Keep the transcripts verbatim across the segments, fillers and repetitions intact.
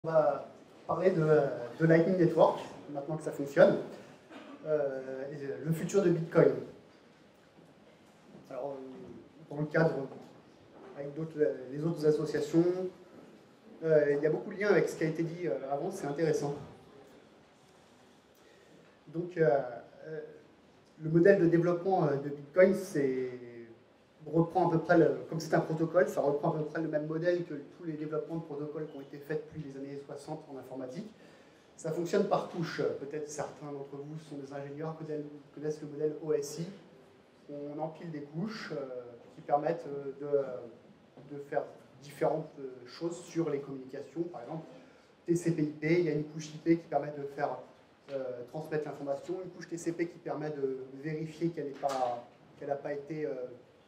On va parler de, de Lightning Network, maintenant que ça fonctionne, euh, et le futur de Bitcoin. Alors, dans le cadre, avec les autres associations, euh, il y a beaucoup de liens avec ce qui a été dit avant, c'est intéressant. Donc, euh, le modèle de développement de Bitcoin, c'est reprend à peu près, le, comme c'est un protocole, ça reprend à peu près le même modèle que tous les développements de protocoles qui ont été faits depuis les années soixante en informatique. Ça fonctionne par couches. Peut-être certains d'entre vous sont des ingénieurs, connaissent le modèle O S I. On empile des couches euh, qui permettent de, de faire différentes choses sur les communications. Par exemple, T C P I P, il y a une couche I P qui permet de faire euh, transmettre l'information, une couche T C P qui permet de vérifier qu'elle n'a pas, qu'elle n'a pas été euh,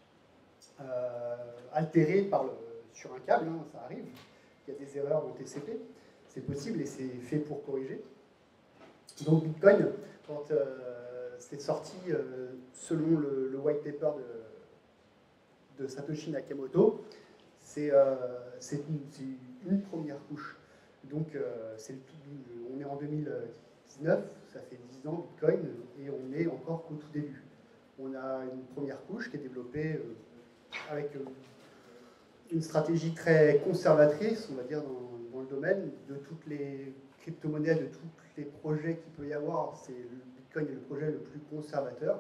Euh, altéré par le, sur un câble, hein, ça arrive. Il y a des erreurs dans T C P, c'est possible et c'est fait pour corriger. Donc Bitcoin, quand euh, c'est sorti euh, selon le, le white paper de, de Satoshi Nakamoto, c'est euh, une, une première couche. Donc euh, c'est on est en deux mille dix-neuf, ça fait dix ans Bitcoin et on est encore qu'au tout début. On a une première couche qui est développée euh, avec une stratégie très conservatrice, on va dire, dans, dans le domaine de toutes les crypto-monnaies, de tous les projets qu'il peut y avoir. C'est le Bitcoin est le projet le plus conservateur.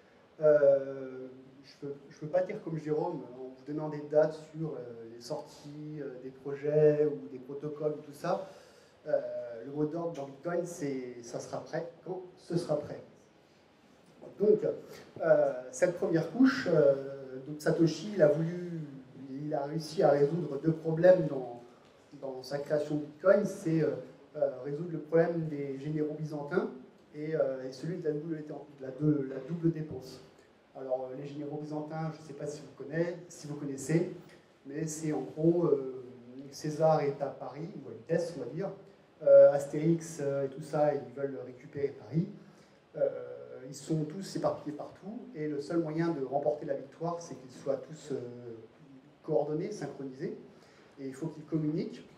Euh, je ne peux, peux pas dire comme Jérôme, en vous donnant des dates sur euh, les sorties euh, des projets ou des protocoles, tout ça. Euh, le mot d'ordre dans Bitcoin, c'est ça sera prêt quand ce sera prêt. Donc, euh, cette première couche, euh, donc Satoshi, il a voulu, il a réussi à résoudre deux problèmes dans, dans sa création de Bitcoin. C'est euh, résoudre le problème des généraux byzantins et, euh, et celui de la double, de la, de la double dépense. Alors, les généraux byzantins, je ne sais pas si vous connaissez, si vous connaissez, mais c'est en gros, euh, César est à Paris, ou à Vitesse, on va dire. Euh, Astérix euh, et tout ça, ils veulent récupérer Paris. Euh, ils sont tous éparpillés partout, et le seul moyen de remporter la victoire, c'est qu'ils soient tous euh, coordonnés, synchronisés, et il faut qu'ils communiquent.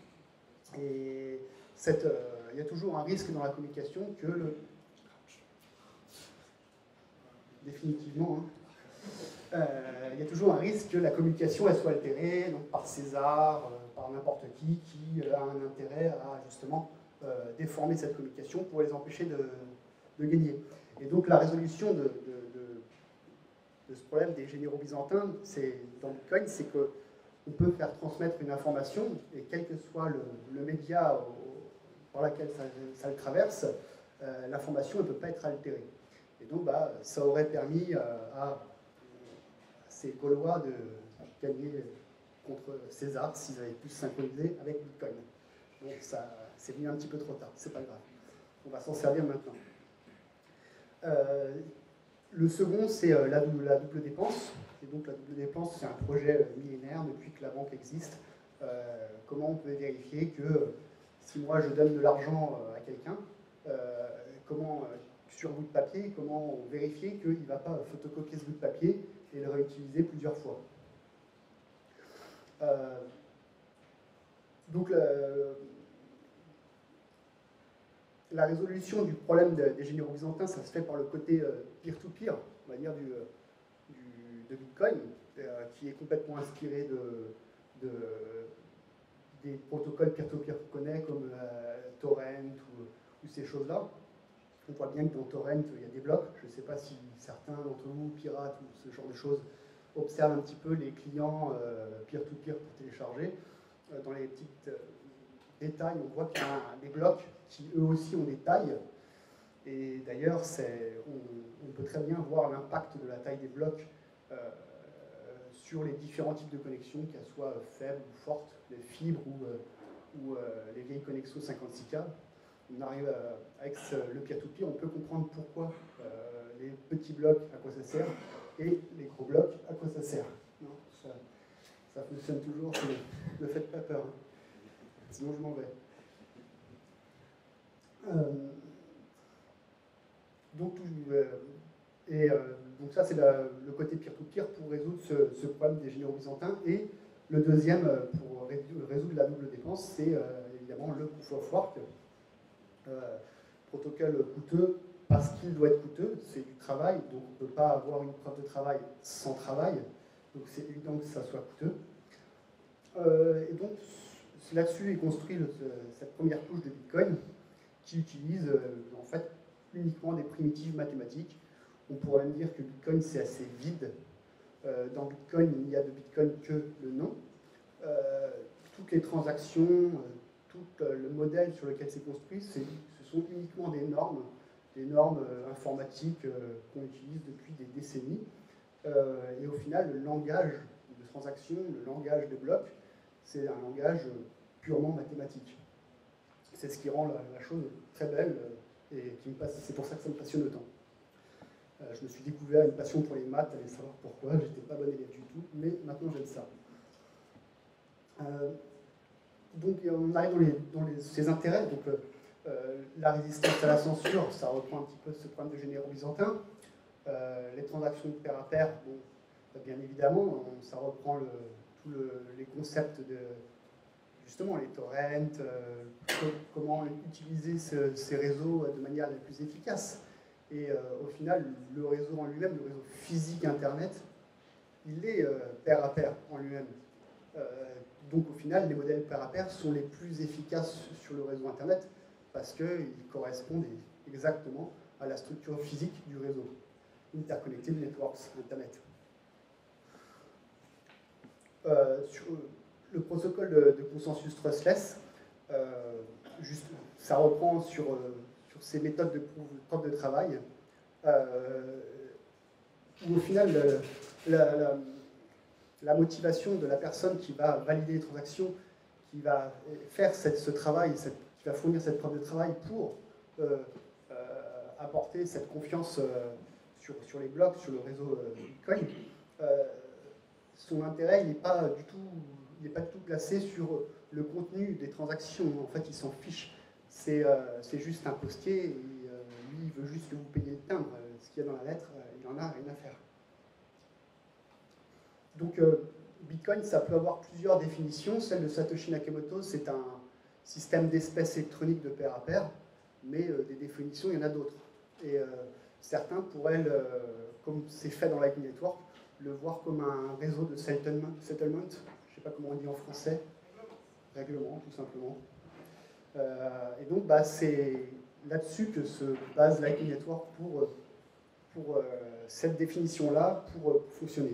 Et cette, euh, il y a toujours un risque dans la communication que le... Définitivement, hein, euh, il y a toujours un risque que la communication elle soit altérée donc par César, euh, par n'importe qui, qui euh, a un intérêt à justement euh, déformer cette communication pour les empêcher de, de gagner. Et donc la résolution de, de, de, de ce problème des généraux byzantins, c'est dans Bitcoin, c'est qu'on peut faire transmettre une information, et quel que soit le, le média au, par lequel ça, ça le traverse, euh, l'information ne peut pas être altérée. Et donc bah, ça aurait permis euh, à ces Gaulois de gagner contre César s'ils avaient pu se synchroniser avec Bitcoin. Donc ça, c'est venu un petit peu trop tard, c'est pas grave. On va s'en servir maintenant. Euh, le second, c'est euh, la, la double dépense. Et donc la double dépense, c'est un projet euh, millénaire depuis que la banque existe. Euh, comment on peut vérifier que euh, si moi je donne de l'argent euh, à quelqu'un, euh, comment, euh, sur un bout de papier, comment vérifier qu'il ne va pas photocopier ce bout de papier et le réutiliser plusieurs fois. Euh, donc le, la résolution du problème des généraux byzantins, ça se fait par le côté peer-to-peer, on va dire, du, du, de Bitcoin, euh, qui est complètement inspiré de, de, des protocoles peer-to-peer qu'on connaît, comme euh, Torrent ou, ou ces choses-là. On voit bien que dans Torrent, il y a des blocs. Je ne sais pas si certains d'entre vous, pirates ou ce genre de choses, observent un petit peu les clients peer-to-peer euh, pour télécharger. Euh, dans les petites... Euh, détails, on voit qu'il y a des blocs qui eux aussi ont des tailles. Et d'ailleurs, on, on peut très bien voir l'impact de la taille des blocs euh, sur les différents types de connexions, qu'elles soient faibles ou fortes, les fibres ou, euh, ou euh, les vieilles connexions cinquante-six K. On arrive à, avec ce, le peer-to-peer, on peut comprendre pourquoi euh, les petits blocs, à quoi ça sert, et les gros blocs, à quoi ça sert. Non, ça, ça fonctionne toujours, ne faites pas peur. Hein. Sinon je m'en vais. Euh, donc, euh, et, euh, donc ça c'est le côté peer-to-peer pour résoudre ce, ce problème des généraux byzantins. Et le deuxième, pour résoudre la double dépense, c'est euh, il y a évidemment le proof of work, euh, protocole coûteux parce qu'il doit être coûteux, c'est du travail, donc on ne peut pas avoir une preuve de travail sans travail, donc c'est évident que ça soit coûteux. Euh, et donc là-dessus est construit le, cette première couche de Bitcoin qui utilise euh, en fait uniquement des primitives mathématiques. On pourrait même dire que Bitcoin c'est assez vide. Euh, dans Bitcoin, il n'y a de Bitcoin que le nom. Euh, toutes les transactions, euh, tout euh, le modèle sur lequel c'est construit, ce sont uniquement des normes, des normes euh, informatiques euh, qu'on utilise depuis des décennies. Euh, et au final, le langage de transaction, le langage de bloc, c'est un langage purement mathématique. C'est ce qui rend la, la chose très belle euh, et qui me passe, c'est pour ça que ça me passionne autant. Euh, je me suis découvert une passion pour les maths, allez savoir pourquoi, j'étais pas bon élève du tout, mais maintenant j'aime ça. Euh, donc on arrive dans, les, dans les, ces intérêts, donc euh, la résistance à la censure, ça reprend un petit peu ce problème de généraux byzantins. Euh, les transactions de pair à pair, bon, bien évidemment, on, ça reprend le, tous le, les concepts de justement les torrents, euh, comment utiliser ce, ces réseaux de manière la plus efficace. Et euh, au final, le réseau en lui-même, le réseau physique Internet, il est euh, pair à pair en lui-même. Euh, donc au final, les modèles pair à pair sont les plus efficaces sur le réseau Internet parce qu'ils correspondent exactement à la structure physique du réseau. Interconnected Networks, Internet. Euh, sur le protocole de, de consensus trustless, euh, juste, ça reprend sur, euh, sur ces méthodes de preuve de travail, euh, où au final, le, la, la, la motivation de la personne qui va valider les transactions, qui va faire cette, ce travail, cette, qui va fournir cette preuve de travail pour euh, euh, apporter cette confiance euh, sur, sur les blocs, sur le réseau euh, Bitcoin, euh, son intérêt n'est pas du tout, il n'est pas du tout placé sur le contenu des transactions. En fait, il s'en fiche. C'est euh, juste un postier et euh, lui, il veut juste que vous payiez le timbre. Ce qu'il y a dans la lettre, il n'en a rien à faire. Donc, euh, Bitcoin, ça peut avoir plusieurs définitions. Celle de Satoshi Nakamoto, c'est un système d'espèces électroniques de pair à pair, mais euh, des définitions, il y en a d'autres. Et euh, certains pourraient, le, comme c'est fait dans Lightning Network, le voir comme un réseau de settlement, settlement je ne sais pas comment on dit en français, règlement tout simplement. Euh, et donc bah, c'est là-dessus que se base Lightning Network pour, pour euh, cette définition-là, pour, pour fonctionner.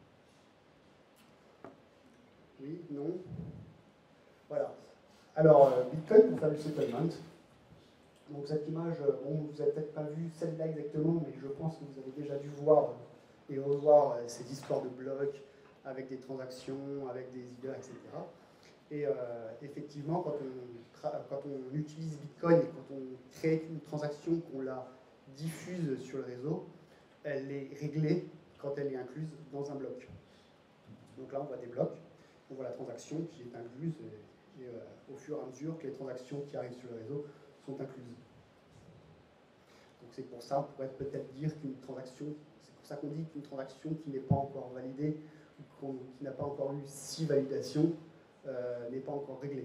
Oui, non. Voilà. Alors, euh, Bitcoin pour faire du settlement. Donc cette image, bon, vous n'avez peut-être pas vu celle-là exactement, mais je pense que vous avez déjà dû voir et revoir ces histoires de blocs avec des transactions, avec des headers, et cetera. Et euh, effectivement, quand on, quand on utilise Bitcoin et quand on crée une transaction, qu'on la diffuse sur le réseau, elle est réglée quand elle est incluse dans un bloc. Donc là, on voit des blocs, on voit la transaction qui est incluse, et, et euh, au fur et à mesure que les transactions qui arrivent sur le réseau sont incluses. Donc c'est pour ça, on pourrait peut-être dire qu'une transaction, c'est pour ça qu'on dit qu'une transaction qui n'est pas encore validée, ou qui n'a pas encore eu six validations, euh, n'est pas encore réglée.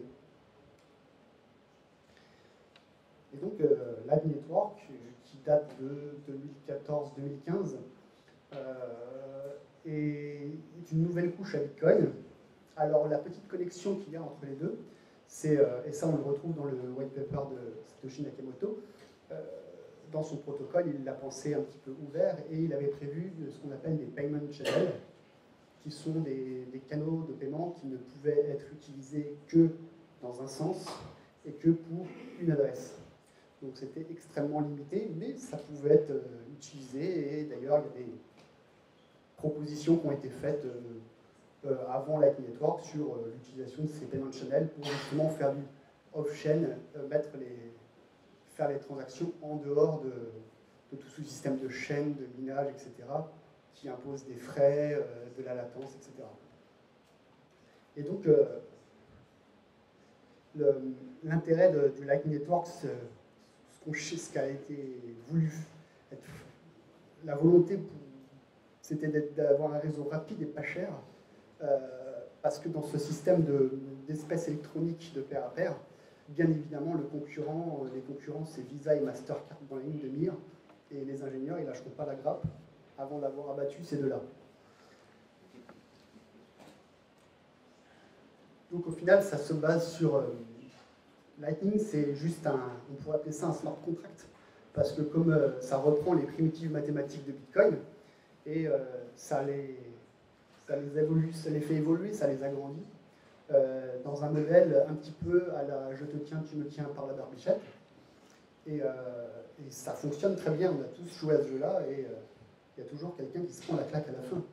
Et donc, euh, Lightning Network, qui date de deux mille quatorze deux mille quinze, euh, est une nouvelle couche à Bitcoin. Alors, la petite connexion qu'il y a entre les deux, c'est, euh, et ça on le retrouve dans le white paper de Satoshi Nakamoto, euh, dans son protocole, il l'a pensé un petit peu ouvert et il avait prévu ce qu'on appelle des payment channels, qui sont des, des canaux de paiement qui ne pouvaient être utilisés que dans un sens et que pour une adresse. Donc c'était extrêmement limité, mais ça pouvait être euh, utilisé, et d'ailleurs il y a des propositions qui ont été faites euh, euh, avant Lightning Network sur euh, l'utilisation de ces payment channels pour justement faire du off-chain, euh, mettre les, faire les transactions en dehors de, de tout ce système de chaîne, de minage, et cetera, qui impose des frais, euh, de la latence, et cetera. Et donc, euh, l'intérêt du Lightning Network, ce, ce qui a été voulu, être, la volonté, c'était d'avoir un réseau rapide et pas cher, euh, parce que dans ce système d'espèces de, électroniques de pair à pair, Bien évidemment, le concurrent, les concurrents, c'est Visa et Mastercard dans la ligne de mire, et les ingénieurs, ils ne lâcheront pas la grappe avant d'avoir abattu ces deux-là. Donc au final, ça se base sur... Euh, Lightning, c'est juste un... On pourrait appeler ça un smart contract, parce que comme euh, ça reprend les primitives mathématiques de Bitcoin, et euh, ça, les, ça, les évolue, ça les fait évoluer, ça les agrandit, euh, dans un modèle un petit peu à la « je te tiens, tu me tiens » par la barbichette. Et, euh, et ça fonctionne très bien, on a tous joué à ce jeu-là, et euh, il y a toujours quelqu'un qui se prend la claque à la fin.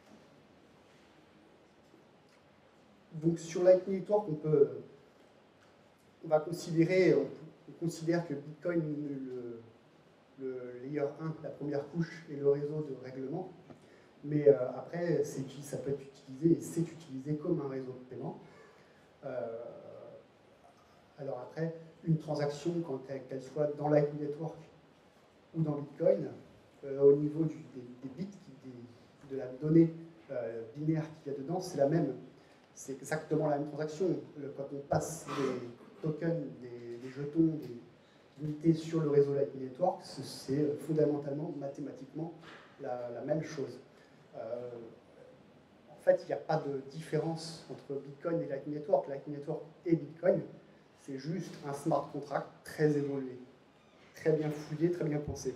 Donc sur Lightning Network, on peut, on va considérer, on, on considère que Bitcoin, le, le layer un, la première couche, est le réseau de règlement. Mais euh, après, ça peut être utilisé et c'est utilisé comme un réseau de paiement. Euh, alors après, une transaction, quand qu'elle soit dans Lightning Network ou dans Bitcoin, euh, au niveau du, des, des bits, des, de la donnée euh, binaire qu'il y a dedans, c'est la même. C'est exactement la même transaction. Le, quand on passe des tokens, des, des jetons, des unités sur le réseau Lightning Network, c'est fondamentalement, mathématiquement, la, la même chose. Euh, en fait, il n'y a pas de différence entre Bitcoin et Lightning Network. Lightning Network et Bitcoin, c'est juste un smart contract très évolué, très bien fouillé, très bien pensé.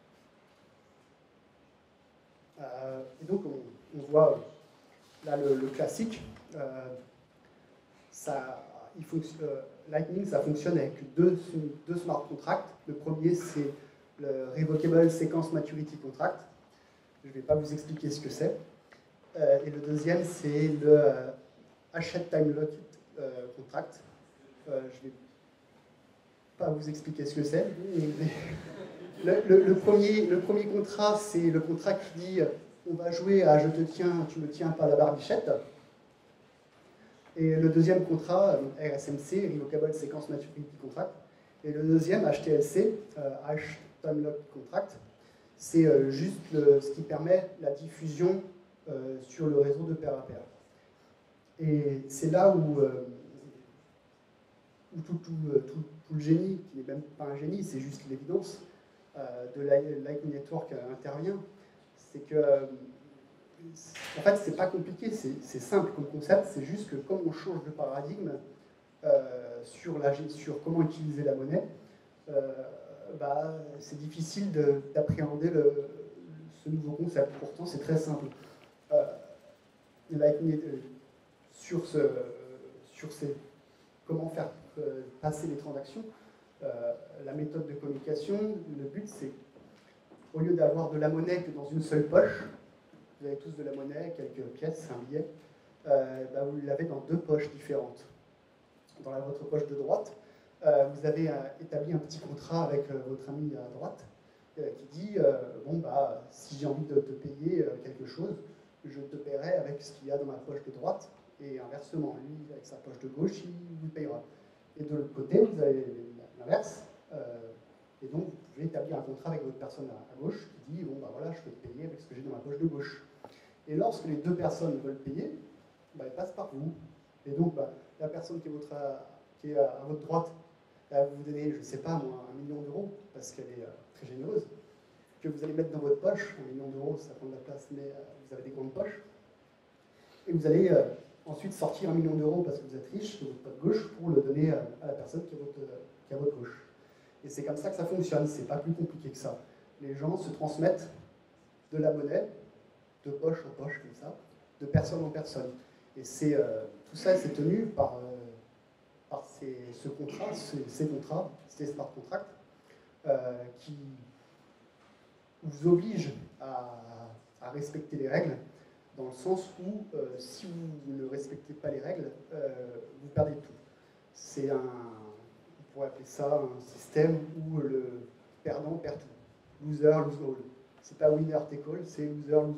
Euh, et donc, on, on voit là le, le classique. Euh, ça, il euh, Lightning, ça fonctionne avec deux, deux smart contracts. Le premier, c'est le Revocable Sequence Maturity Contract. Je ne vais pas vous expliquer ce que c'est. Euh, et le deuxième, c'est le euh, Hachette Time Locked euh, Contract. Euh, je ne vais pas vous expliquer ce que c'est. Le, le, le, premier, le premier contrat, c'est le contrat qui dit on va jouer à je te tiens, tu me tiens par la barbichette. Et le deuxième contrat, R S M C, Revocable Sequence Maturity Contract. Et le deuxième, H T L C, euh, Hash Time Locked Contract, c'est euh, juste le, ce qui permet la diffusion euh, sur le réseau de pair à pair. Et c'est là où, euh, où tout, tout, tout, tout le génie, qui n'est même pas un génie, c'est juste l'évidence euh, de Lightning Network euh, intervient. C'est que, euh, en fait, c'est pas compliqué, c'est simple comme concept, c'est juste que comme on change de paradigme euh, sur, la, sur comment utiliser la monnaie, euh, bah, c'est difficile d'appréhender ce nouveau concept. Pourtant, c'est très simple. Euh, Lightning, euh, sur, ce, sur ces, comment faire euh, passer les transactions, euh, la méthode de communication, le but, c'est au lieu d'avoir de la monnaie que dans une seule poche, vous avez tous de la monnaie, quelques pièces, un billet, euh, bah, vous l'avez dans deux poches différentes. Dans la, votre poche de droite, euh, vous avez euh, établi un petit contrat avec euh, votre ami à droite euh, qui dit euh, bon, bah, si j'ai envie de te payer euh, quelque chose, je te paierai avec ce qu'il y a dans ma poche de droite, et inversement, lui, avec sa poche de gauche, il vous payera. Et de l'autre côté, vous avez l'inverse, euh, et donc vous pouvez établir un contrat avec votre personne à, à gauche qui dit bon, bah voilà, je peux te payer avec ce que j'ai dans ma poche de gauche. Et lorsque les deux personnes veulent payer, bah, elles passent par vous. Et donc, bah, la personne qui est, votre, qui est à, à votre droite, elle va vous donner, je ne sais pas moi, un million d'euros, parce qu'elle est euh, très généreuse, que vous allez mettre dans votre poche. Un million d'euros, ça prend de la place, mais euh, vous avez des grandes poches. Et vous allez euh, ensuite sortir un million d'euros parce que vous êtes riche de votre poche gauche pour le donner euh, à la personne qui est, votre, euh, qui est à votre gauche. Et c'est comme ça que ça fonctionne, c'est pas plus compliqué que ça. Les gens se transmettent de la monnaie, de poche en poche comme ça, de personne en personne. Et c'est euh, tout ça, c'est tenu par, euh, par ces, ce contrat, ces, ces contrats, ces smart contracts, euh, qui vous obligent à, à respecter les règles, dans le sens où, euh, si vous ne respectez pas les règles, euh, vous perdez tout. C'est un, on pourrait appeler ça un système où le perdant perd tout. Loser, lose all. C'est pas winner take all, c'est loser, lose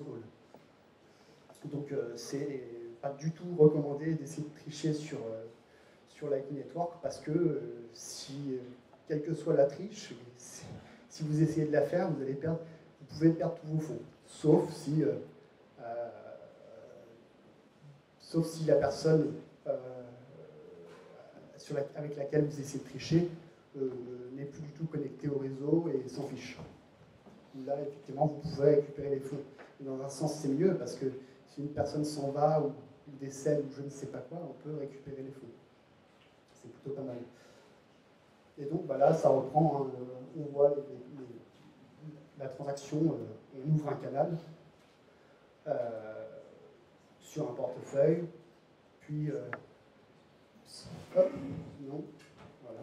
all. Donc euh, c'est pas du tout recommandé d'essayer de tricher sur, euh, sur Lightning Network, parce que euh, si, euh, quelle que soit la triche, si, si vous essayez de la faire, vous allez perdre, vous pouvez perdre tous vos fonds. Sauf si, euh, euh, sauf si la personne, euh, sur la, avec laquelle vous essayez de tricher euh, n'est plus du tout connectée au réseau et s'en fiche. Là, effectivement, vous pouvez récupérer les fonds. Et dans un sens, c'est mieux, parce que si une personne s'en va ou décède ou je ne sais pas quoi, on peut récupérer les fonds. C'est plutôt pas mal. Et donc, bah là, ça reprend, hein, on voit les, les, la transaction, euh, on ouvre un canal euh, sur un portefeuille, puis, euh, hop, non, voilà.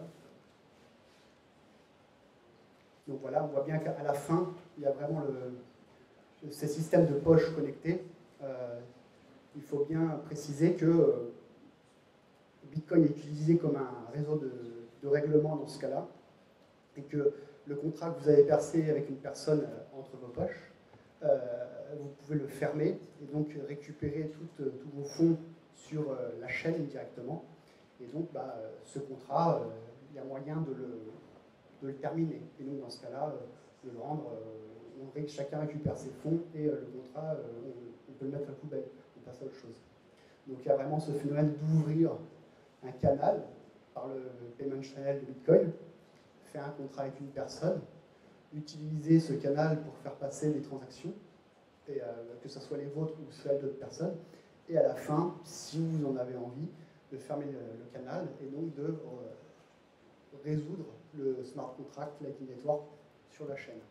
Donc voilà, on voit bien qu'à la fin, il y a vraiment le, ces systèmes de poches connectés. Euh, il faut bien préciser que euh, Bitcoin est utilisé comme un réseau de, de règlement dans ce cas-là, et que le contrat que vous avez percé avec une personne euh, entre vos poches, euh, vous pouvez le fermer et donc récupérer tout, euh, tous vos fonds sur euh, la chaîne directement. Et donc, bah, ce contrat, euh, il y a moyen de le, de le terminer. Et donc, dans ce cas-là, euh, de le rendre, euh, on, chacun récupère ses fonds et euh, le contrat, euh, on, on peut le mettre à la poubelle, on passe à autre chose. Donc, il y a vraiment ce phénomène d'ouvrir un canal par le payment channel de Bitcoin, faire un contrat avec une personne, utiliser ce canal pour faire passer des transactions, et, euh, que ce soit les vôtres ou celles d'autres personnes, et à la fin, si vous en avez envie, de fermer le, le canal et donc de euh, résoudre le smart contract Lightning Network sur la chaîne.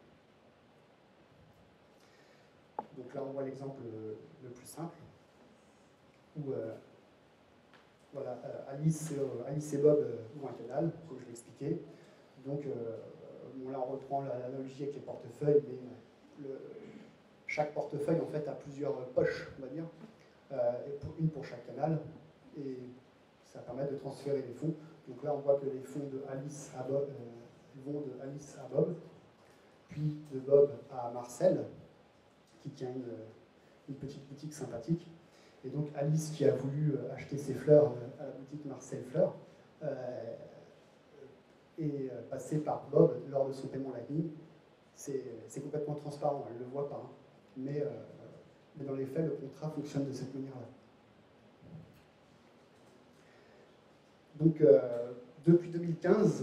Donc là, on voit l'exemple le, le plus simple, où euh, voilà, euh, Alice, euh, Alice et Bob euh, ouvrent un canal, comme je l'ai expliqué. Donc euh, bon, là, on reprend l'analogie avec les portefeuilles, mais le, chaque portefeuille en fait a plusieurs poches, on va dire, euh, et pour, une pour chaque canal, et ça permet de transférer les fonds. Donc là, on voit que les fonds de Alice à Bob euh, vont de Alice à Bob, puis de Bob à Marcel, qui tient une, une petite boutique sympathique. Et donc Alice, qui a voulu acheter ses fleurs à la boutique Marcel Fleurs, euh, est passée par Bob lors de son paiement Lightning. C'est complètement transparent, elle ne le voit pas. Hein. Mais, euh, mais dans les faits, le contrat fonctionne de cette manière-là. Donc, euh, depuis deux mille quinze,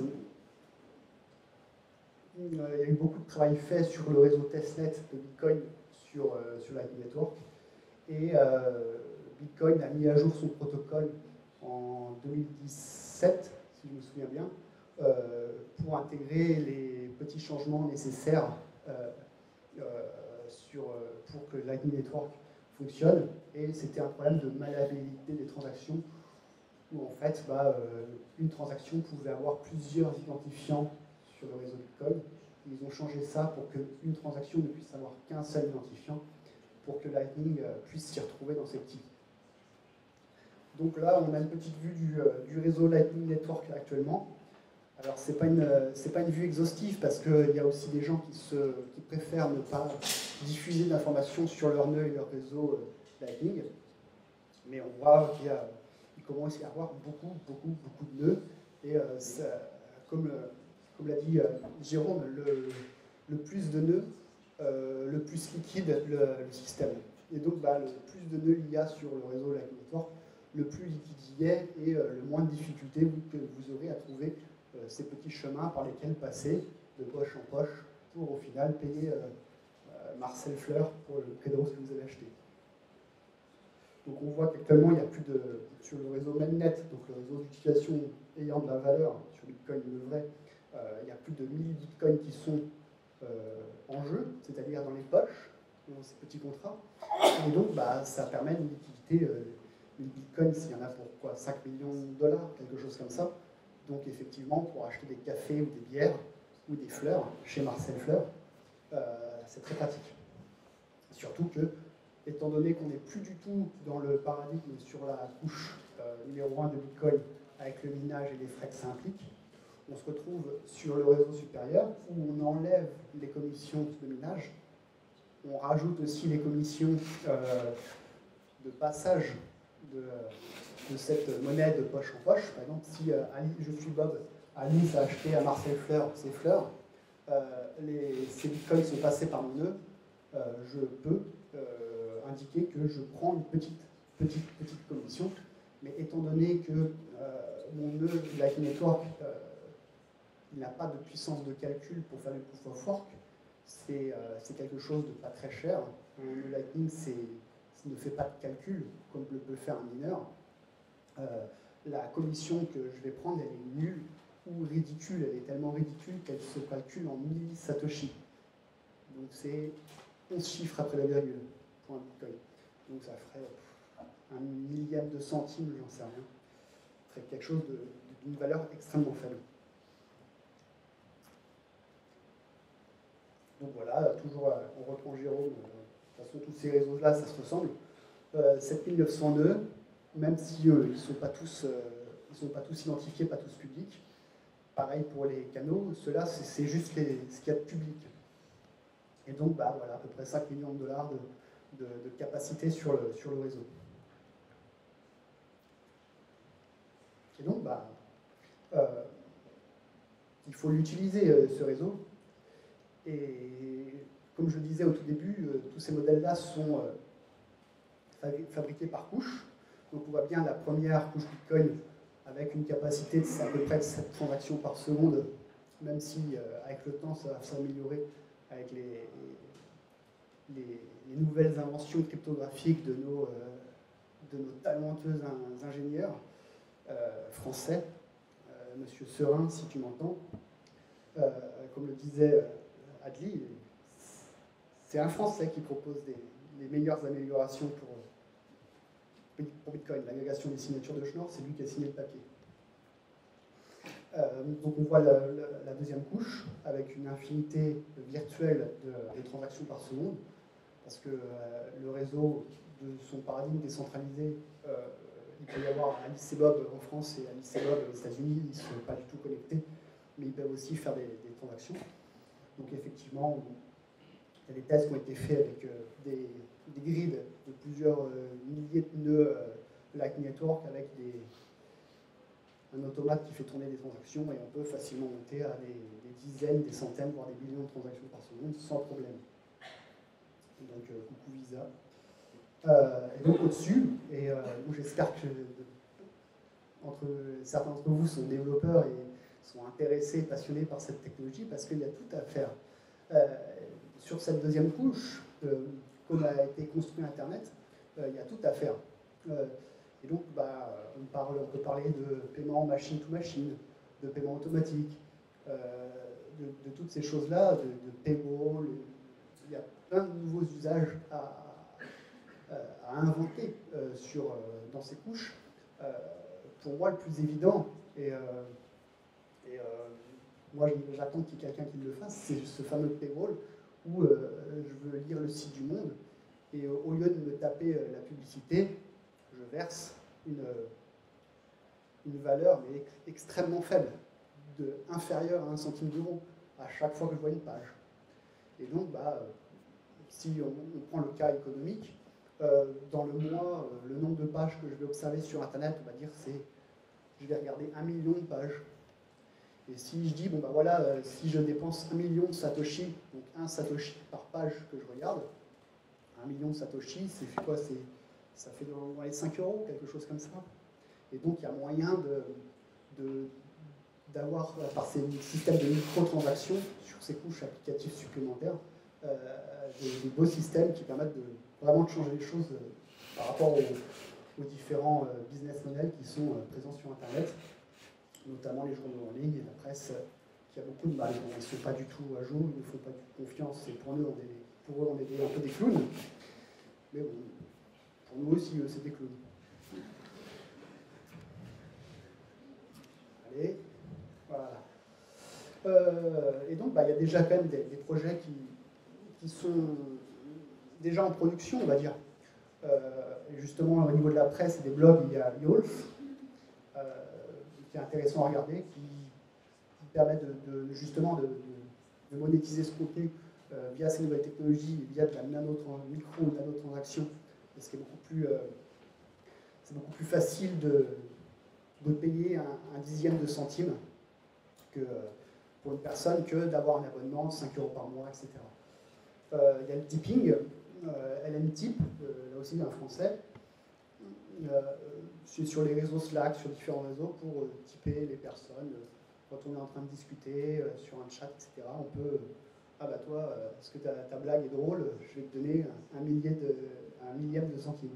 il y a eu beaucoup de travail fait sur le réseau testnet de Bitcoin sur, euh, sur Lightning Network. Et euh, Bitcoin a mis à jour son protocole en deux mille dix-sept, si je me souviens bien, euh, pour intégrer les petits changements nécessaires euh, euh, sur, pour que Lightning Network fonctionne. Et c'était un problème de malléabilité des transactions, où en fait, bah, euh, une transaction pouvait avoir plusieurs identifiants sur le réseau Bitcoin. Ils ont changé ça pour qu'une transaction ne puisse avoir qu'un seul identifiant, pour que Lightning euh, puisse s'y retrouver dans ses petits. Donc là, on a une petite vue du, euh, du réseau Lightning Network actuellement. Alors, ce n'est pas, euh, pas une vue exhaustive, parce qu'il y a aussi des gens qui, se, qui préfèrent ne pas diffuser d'informations sur leur nœud et leur réseau euh, Lightning. Mais on voit qu'il y a commence à y avoir beaucoup, beaucoup, beaucoup de nœuds. Et euh, ça, comme, euh, comme l'a dit euh, Jérôme, le, le plus de nœuds, euh, le plus liquide le, le système. Et donc, bah, le plus de nœuds il y a sur le réseau Lightning Network, le plus liquide il y est et euh, le moins de difficultés vous, que vous aurez à trouver euh, ces petits chemins par lesquels passer de poche en poche pour au final payer euh, euh, Marcel Fleur pour le cadeau que vous avez acheté. Donc on voit qu'actuellement, il n'y a plus de, sur le réseau mainnet, donc le réseau d'utilisation ayant de la valeur sur Bitcoin le vrai, euh, il y a plus de mille Bitcoins qui sont euh, en jeu, c'est-à-dire dans les poches, dans ces petits contrats. Et donc bah, ça permet une liquidité, euh, mille Bitcoins, s'il y en a pour quoi, cinq millions de dollars, quelque chose comme ça. Donc effectivement, pour acheter des cafés ou des bières ou des fleurs chez Marcel Fleurs, euh, c'est très pratique. Surtout que étant donné qu'on n'est plus du tout dans le paradigme sur la couche euh, numéro un de Bitcoin avec le minage et les frais que ça implique, on se retrouve sur le réseau supérieur où on enlève les commissions de minage, on rajoute aussi les commissions euh, de passage de, de cette monnaie de poche en poche. Par exemple, si euh, Ali, je suis Bob, Alice a acheté à Marcel Fleurs ses fleurs, euh, les, ces bitcoins sont passés par mon nœud, euh, je peux euh, indiquer que je prends une petite, petite, petite commission, mais étant donné que euh, mon nœud Lightning Network, euh, il n'a pas de puissance de calcul pour faire le proof of work. C'est euh, quelque chose de pas très cher. Le Lightning ça ne fait pas de calcul comme le peut faire un mineur. Euh, la commission que je vais prendre, elle est nulle ou ridicule. Elle est tellement ridicule qu'elle se calcule en millisatoshi. Donc c'est onze chiffres après la virgule pour un bitcoin. Donc ça ferait un millième de centime, j'en sais rien. Ça ferait quelque chose d'une valeur extrêmement faible. Donc voilà, toujours, on reprend Jérôme. De toute façon, tous ces réseaux-là, ça se ressemble. Euh, sept mille neuf cents nœuds, même si euh, ils ne sont, pas tous, euh, ils sont pas tous identifiés, pas tous publics. Pareil pour les canaux, ceux-là, c'est juste les, ce qu'il y a de public. Et donc, bah, voilà, à peu près cinq millions de dollars de, de, de capacité sur le, sur le réseau. Et donc, bah, euh, il faut l'utiliser, euh, ce réseau. Et comme je le disais au tout début, euh, tous ces modèles-là sont euh, fabriqués par couche. Donc on voit bien la première couche Bitcoin avec une capacité de à peu près de sept transactions par seconde, même si euh, avec le temps ça va s'améliorer avec les, les, les nouvelles inventions cryptographiques de nos, euh, de nos talentueux ingénieurs euh, français. Euh, Monsieur Serin, si tu m'entends, euh, comme le disait Adli, c'est un Français qui propose des, les meilleures améliorations pour, pour Bitcoin. L'agrégation des signatures de Schnorr, c'est lui qui a signé le papier. Euh, donc on voit la, la, la deuxième couche avec une infinité virtuelle de, de transactions par seconde, parce que euh, le réseau de son paradigme décentralisé, euh, il peut y avoir Alice et Bob en France et Alice et Bob aux États-Unis, ils ne sont pas du tout connectés, mais ils peuvent aussi faire des, des transactions. Donc effectivement, il y a des tests qui ont été faits avec euh, des, des grids de plusieurs euh, milliers de nœuds euh, Lightning Network avec des, un automate qui fait tourner des transactions et on peut facilement monter à des, des dizaines, des centaines, voire des millions de transactions par seconde sans problème. Donc euh, coucou Visa. Euh, et donc au-dessus, et euh, j'espère que entre, certains d'entre vous sont développeurs et sont intéressés, passionnés par cette technologie parce qu'il y a tout à faire. Euh, sur cette deuxième couche, euh, comme a été construit Internet, euh, il y a tout à faire. Euh, et donc, bah, on, parle, on peut parler de paiement machine to machine, de paiement automatique, euh, de, de toutes ces choses-là, de, de paywall. Il y a plein de nouveaux usages à, à inventer euh, sur, euh, dans ces couches. Euh, pour moi, le plus évident, et, euh, et euh, moi j'attends qu'il y ait quelqu'un qui le fasse, c'est ce fameux paywall où euh, je veux lire le site du Monde et euh, au lieu de me taper euh, la publicité, je verse une, une valeur mais extrêmement faible, de, inférieure à un centime d'euro à chaque fois que je vois une page. Et donc, bah, si on, on prend le cas économique, euh, dans le mois, euh, le nombre de pages que je vais observer sur Internet, on va dire, c'est, je vais regarder un million de pages. Et si je dis, bon bah voilà, euh, si je dépense un million de Satoshi, donc un Satoshi par page que je regarde, un million de Satoshi, c'est fait quoi? Ça fait dans les cinq euros, quelque chose comme ça. Et donc il y a moyen de, de, d'avoir, par ces systèmes de microtransactions sur ces couches applicatives supplémentaires, euh, des, des beaux systèmes qui permettent de vraiment de changer les choses euh, par rapport aux, aux différents euh, business models qui sont euh, présents sur Internet, notamment les journaux en ligne et la presse euh, qui a beaucoup de mal. Ils ne sont pas du tout à jour, ils ne font pas du tout confiance et pour nous, on est, pour eux, on est des, un peu des clowns. Mais bon, pour nous aussi, eux, c'est des clowns. Allez. Voilà. Euh, et donc, bah, il y a déjà quand même des, des projets qui, qui sont déjà en production, on va dire. Euh, et justement, au niveau de la presse et des blogs, il y a Yolf, euh, qui est intéressant à regarder, qui, qui permet de, de, justement de, de, de monétiser ce contenu euh, via ces nouvelles technologies, via de la nano, micro ou nanotransaction, ce qui est beaucoup plus, euh, c'est beaucoup plus facile de, de payer un, un dixième de centime que, pour une personne que d'avoir un abonnement de cinq euros par mois, et cetera. Euh, il y a le tipping, euh, L N Tip, euh, là aussi un français, euh, c'est sur les réseaux Slack, sur différents réseaux, pour euh, typer les personnes. Euh, quand on est en train de discuter euh, sur un chat, et cetera, on peut... Euh, ah bah toi, euh, est-ce que ta, ta blague est drôle? Je vais te donner un, un, millier de, un millième de centime.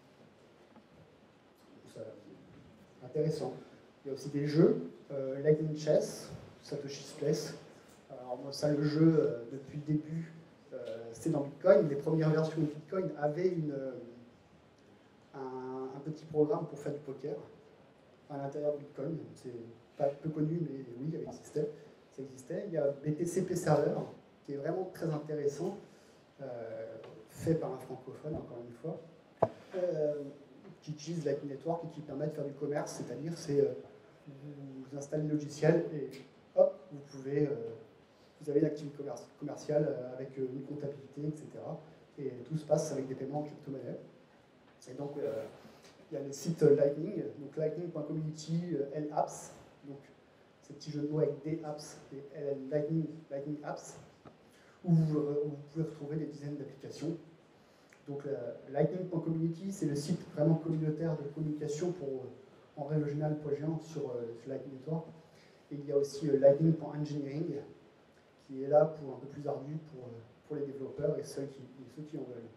Ça, intéressant. Il y a aussi des jeux, euh, Lightning Chess, Satoshi's Place. Alors moi, ça, le jeu, euh, depuis le début, euh, c'est dans Bitcoin. Les premières versions de Bitcoin avaient une, euh, un, un petit programme pour faire du poker à l'intérieur de Bitcoin. C'est pas peu connu, mais oui, ça existait. Ça existait. Il y a B T C P Server, qui est vraiment très intéressant, euh, fait par un francophone, encore une fois, euh, qui utilise Lightning Network et qui permet de faire du commerce, c'est-à-dire c'est euh, vous installez le logiciel et hop, vous pouvez, euh, vous avez une activité commerciale avec une comptabilité, et cetera. Et tout se passe avec des paiements en crypto-monnaie. Et donc, euh, il y a le site Lightning, donc lightning point community L apps, donc ce petit jeu de mots avec des apps et Lightning, Lightning Apps, où vous, où vous pouvez retrouver des dizaines d'applications. Donc, euh, lightning point community, c'est le site vraiment communautaire de communication pour, euh, en règle générale, pour les gens sur, euh, sur Lightning Network. Et il y a aussi euh, lightning point engineering, qui est là pour un peu plus ardu pour, euh, pour les développeurs et ceux qui, et ceux qui en veulent.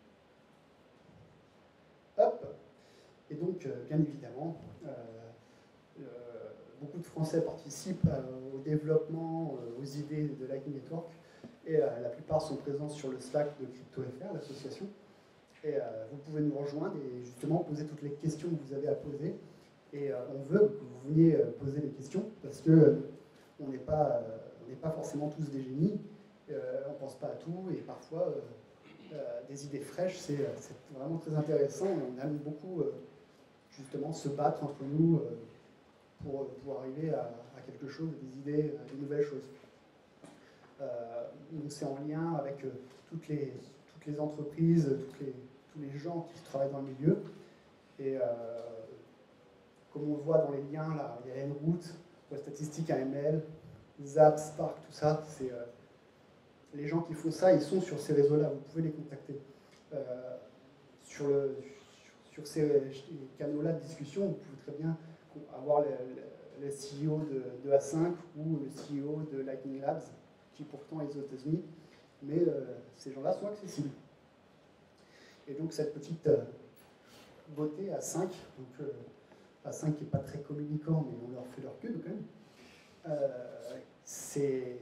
Hop. Et donc, euh, bien évidemment, euh, euh, beaucoup de Français participent euh, au développement, euh, aux idées de Lightning Network, et euh, la plupart sont présents sur le Slack de CryptoFR, l'association. Et euh, vous pouvez nous rejoindre et justement poser toutes les questions que vous avez à poser. Et euh, on veut que vous veniez euh, poser les questions, parce que euh, on n'est pas, euh, on n'est pas forcément tous des génies, euh, on ne pense pas à tout, et parfois euh, euh, des idées fraîches, c'est vraiment très intéressant, et on aime beaucoup euh, justement se battre entre nous euh, pour, pour arriver à, à quelque chose, des idées, à des nouvelles choses. Euh, donc c'est en lien avec euh, toutes, les, toutes les entreprises, toutes les, tous les gens qui travaillent dans le milieu, et euh, comme on le voit dans les liens, là, il y a Nroot, pour la statistique A M L, Zap, Spark, tout ça, c'est euh, les gens qui font ça, ils sont sur ces réseaux-là, vous pouvez les contacter. Euh, sur, le, sur, sur ces canaux-là de discussion, vous pouvez très bien avoir le, le, le C E O de, de A cinq ou le C E O de Lightning Labs, qui pourtant est aux États-Unis, mais euh, ces gens-là sont accessibles. Et donc cette petite euh, beauté A cinq, donc euh, A cinq qui n'est pas très communicant, mais on leur fait leur pub quand même, euh, c'est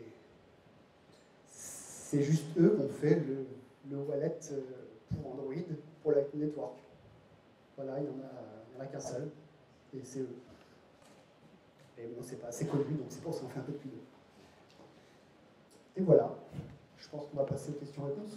c'est juste eux qui ont fait le, le wallet pour Android, pour Lightning Network. Voilà, il n'y en a, a qu'un seul, et c'est eux. Et bon, c'est pas assez connu, donc c'est pour ça qu'on fait un peu de pub. Et voilà, je pense qu'on va passer aux questions-réponses.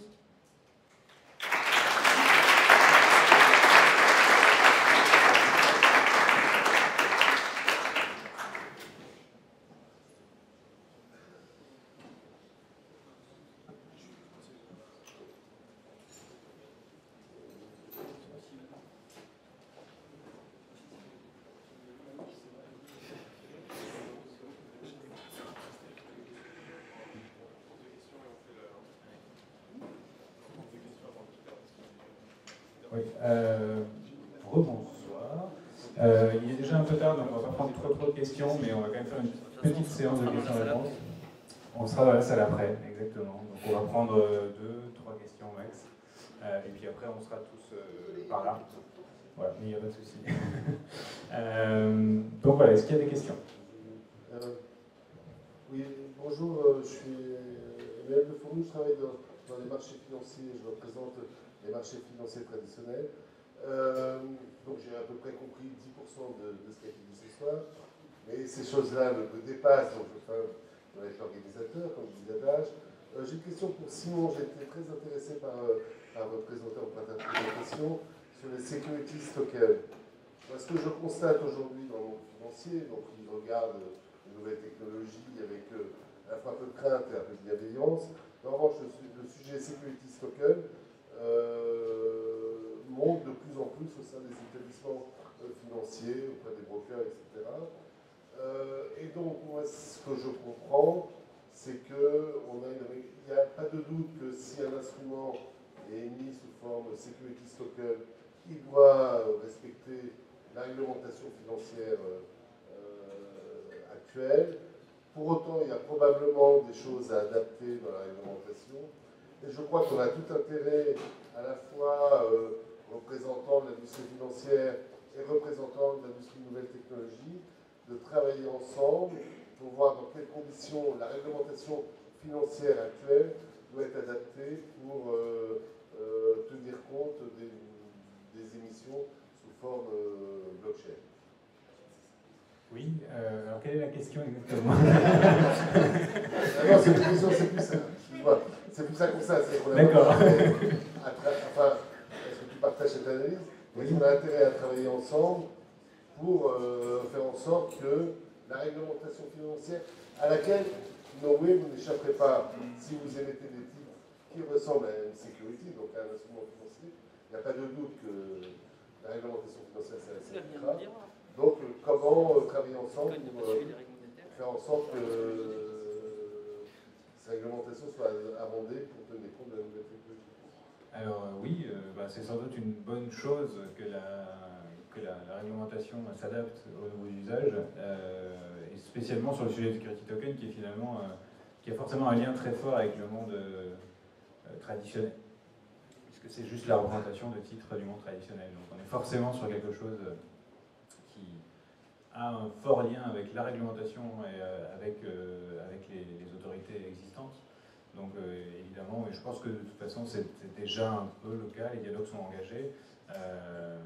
Oui, euh, rebonsoir. Euh, il est déjà un peu tard, donc on va pas prendre trop, trop de questions, mais on va quand même faire une petite séance de questions-réponses. On sera dans la salle après, exactement. Donc on va prendre deux, trois questions max. Euh, et puis après, on sera tous euh, par là. Voilà, mais il n'y a pas de souci. euh, donc voilà, est-ce qu'il y a des questions? euh, Oui, bonjour, euh, je suis Emmanuel de Fournou, je travaille dans, dans les marchés financiers, je représente les marchés financiers traditionnels. Euh, donc j'ai à peu près compris dix pour cent de, de ce qui a été dit ce soir, mais ces choses-là me, me dépassent, donc je vais être l'organisateur, comme disait Adage. Euh, j'ai une question pour Simon, j'ai été très intéressé par, euh, par votre présentation, par ta présentation sur les securities tokens. Ce que je constate aujourd'hui dans le monde financier, donc il regarde les nouvelles technologies avec euh, un peu de crainte et un peu de bienveillance. En revanche, le, le sujet securities token euh, monte de plus en plus au sein des établissements euh, financiers, auprès des brokers, et cetera. Euh, et donc, moi, ce que je comprends, c'est qu'il n'y a pas de doute que si un instrument est émis sous forme securities token, il doit respecter la réglementation financière euh, actuelle. Pour autant, il y a probablement des choses à adapter dans la réglementation. Et je crois qu'on a tout intérêt, à la fois euh, représentant de l'industrie financière et représentant de l'industrie de nouvelles technologies, de travailler ensemble pour voir dans quelles conditions la réglementation financière actuelle doit être adaptée pour euh, euh, tenir compte des, des émissions sous forme euh, blockchain. Oui, euh, alors quelle est la question exactement? Non, c'est une question, c'est plus ça. C'est plus ça comme ça. D'accord. Enfin, est-ce que tu partages cette analyse? Oui. On a intérêt à travailler ensemble pour euh, faire en sorte que la réglementation financière, à laquelle, no way, vous n'échapperez pas si vous émettez des titres qui ressemblent à une security, donc à un instrument financier. Il n'y a pas de doute que la réglementation financière, c'est la security. Donc, comment euh, travailler ensemble pour euh, faire en sorte que euh, cette réglementation soit amendée pour tenir compte de la nouvelle technologie? Alors euh, oui, euh, bah, c'est sans doute une bonne chose que la, que la, la réglementation s'adapte aux nouveaux usages, euh, et spécialement sur le sujet du security token qui est finalement euh, qui a forcément un lien très fort avec le monde euh, euh, traditionnel, puisque c'est juste la représentation de titres du monde traditionnel. Donc on est forcément sur quelque chose qui a un fort lien avec la réglementation et euh, avec, euh, avec les, les autorités existantes. Donc euh, évidemment, et je pense que de toute façon c'est déjà un peu le cas, les dialogues sont engagés euh,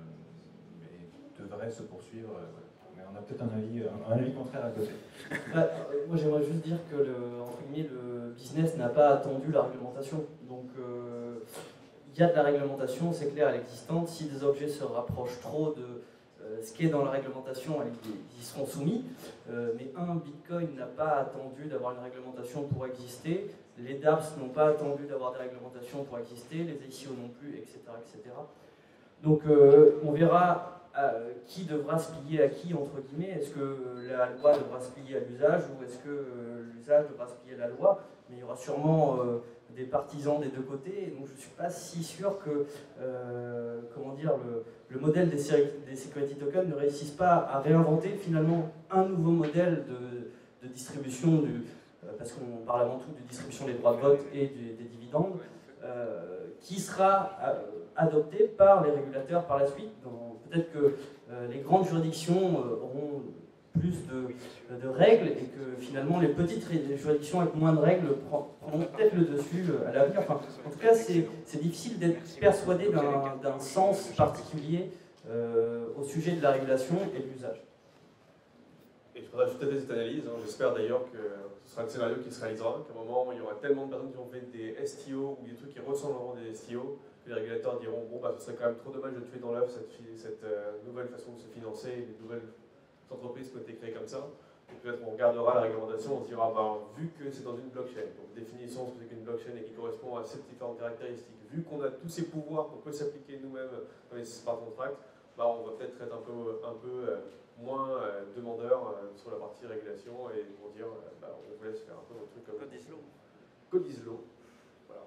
et devraient se poursuivre. Euh, mais on a peut-être un avis, un avis contraire à côté. Bah, euh, moi j'aimerais juste dire que le, entre guillemets, le business n'a pas attendu la réglementation. Donc euh, il y a de la réglementation, c'est clair, elle est existante. Si des objets se rapprochent trop de euh, ce qui est dans la réglementation, ils y seront soumis. Euh, mais un, Bitcoin n'a pas attendu d'avoir une réglementation pour exister. Les dApps n'ont pas attendu d'avoir des réglementations pour exister, les I C O non plus, et cetera et cetera. Donc euh, on verra euh, qui devra se plier à qui, entre guillemets. Est-ce que la loi devra se plier à l'usage ou est-ce que euh, l'usage devra se plier à la loi? Mais il y aura sûrement euh, des partisans des deux côtés, et donc je ne suis pas si sûr que euh, comment dire, le, le modèle des, des security tokens ne réussisse pas à réinventer finalement un nouveau modèle de, de distribution du... parce qu'on parle avant tout de distribution des droits de vote et du, des dividendes, euh, qui sera euh, adopté par les régulateurs par la suite. Peut-être que euh, les grandes juridictions euh, auront plus de, de règles et que finalement les petites juridictions avec moins de règles prendront peut-être le dessus à l'avenir. Enfin, en tout cas, c'est difficile d'être persuadé d'un sens particulier euh, au sujet de la régulation et de l'usage. Et je partage tout à fait cette analyse. Hein. J'espère d'ailleurs que ce sera un scénario qui se réalisera, qu'à un moment, il y aura tellement de personnes qui ont fait des S T O ou des trucs qui ressemblent vraiment à des S T O, que les régulateurs diront bon, bah, ce serait quand même trop dommage de tuer dans l'œuf cette, cette euh, nouvelle façon de se financer, les nouvelles entreprises qui ont été créées comme ça. Peut-être on regardera la réglementation, on se dira bah, vu que c'est dans une blockchain, donc définissons ce que c'est qu'une blockchain et qui correspond à ces différentes caractéristiques, vu qu'on a tous ces pouvoirs qu'on peut s'appliquer nous-mêmes dans les smart contracts, bah, on va peut-être être un peu, un peu euh, moins euh, demandeur euh, sur la partie régulation et pour dire euh, bah, on vous laisse faire un peu votre truc comme Code is law. Code is law. Voilà.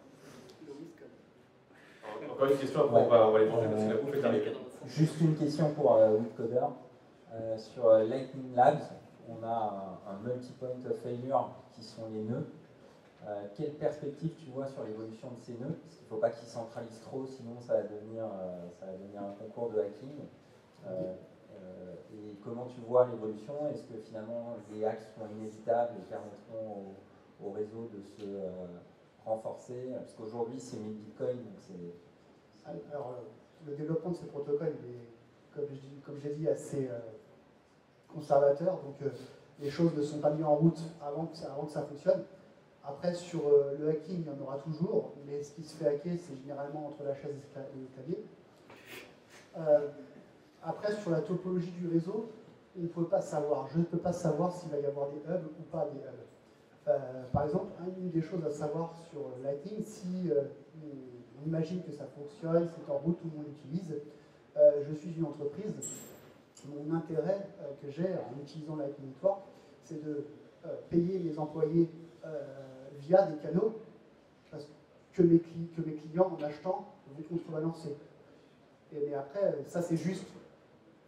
Alors, encore une question, après on va, on va les manger parce que la bouffe est arrivée. Juste une question pour euh, Woodcoder. Euh, sur euh, Lightning Labs, on a un, un multi-point of failure qui sont les nœuds. Euh, quelle perspective tu vois sur l'évolution de ces nœuds? Parce qu'il ne faut pas qu'ils centralisent trop, sinon ça va devenir, euh, ça va devenir un concours de hacking. Euh, euh, et comment tu vois l'évolution? Est-ce que finalement les hacks sont inévitables et permettront au, au réseau de se euh, renforcer? Parce qu'aujourd'hui c'est mille bitcoins, donc c'est... Alors, le développement de ces protocoles, il est, comme je dis, comme j'ai dit, assez euh, conservateur. Donc, euh, les choses ne sont pas mises en route avant que ça, avant que ça fonctionne. Après, sur euh, le hacking, il y en aura toujours, mais ce qui se fait hacker, c'est généralement entre la chaise et le clavier. Euh, après, sur la topologie du réseau, on ne peut pas savoir. Je ne peux pas savoir s'il va y avoir des hubs ou pas des hubs. Euh, par exemple, une des choses à savoir sur Lightning, si euh, on imagine que ça fonctionne, c'est en route, tout le monde l'utilise, euh, je suis une entreprise, mon intérêt euh, que j'ai en utilisant Lightning Network, c'est de euh, payer les employés euh, via des canaux parce que mes, que mes clients, en achetant, vont contrebalancer. Et, mais après, ça c'est juste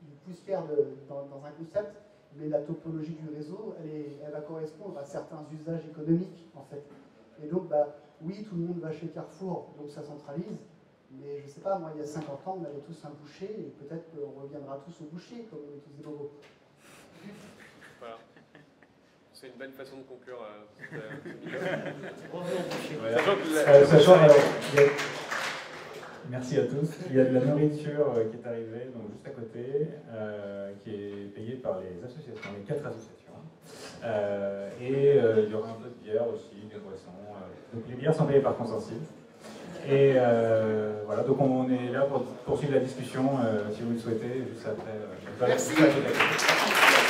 du poussière de, dans, dans un concept, mais la topologie du réseau, elle, est, elle va correspondre à certains usages économiques, en fait. Et donc, bah, oui, tout le monde va chez Carrefour, donc ça centralise, mais je sais pas, moi, il y a cinquante ans, on avait tous un boucher, et peut-être qu'on reviendra tous au boucher, comme on est tous des bobos. Voilà. C'est une belle façon de conclure euh, cette voilà. Sachant que la... euh, sachant, alors, il y a... Merci à tous. Il y a de la nourriture euh, qui est arrivée, donc juste à côté, euh, qui est payée par les associations, les quatre associations. Euh, et euh, il y aura un peu de bière aussi, des boissons. Euh, donc les bières sont payées par Consensus. Et euh, voilà, donc on est là pour poursuivre la discussion, euh, si vous le souhaitez, juste après. Euh, Merci.